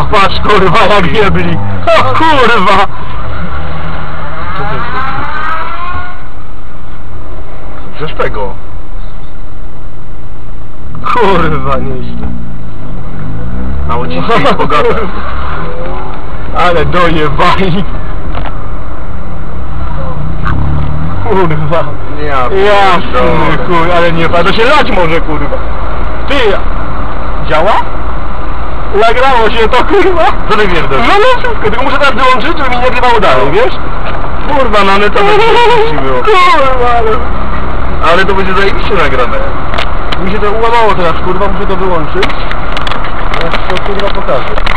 patrz kurwa jak jebli. O kurwa! Co to jest? Bierz tego. Kurwa nieźle. A uciśnij pogodę. Ale dojebali. Kurwa. Jasny chuj, ale nie, to się lać może kurwa. Ty, działa? Nagrało się to kurwa? Co ty pierdolisz? No no wszystko, tylko muszę teraz wyłączyć, żeby mi nie grywało dalej, wiesz? Kurwa, no ale to będzie było. Kurwa, Ale to będzie zajebiście nagrane. mi się to ułamało teraz kurwa, muszę to wyłączyć. Ja ci to kurwa pokażę.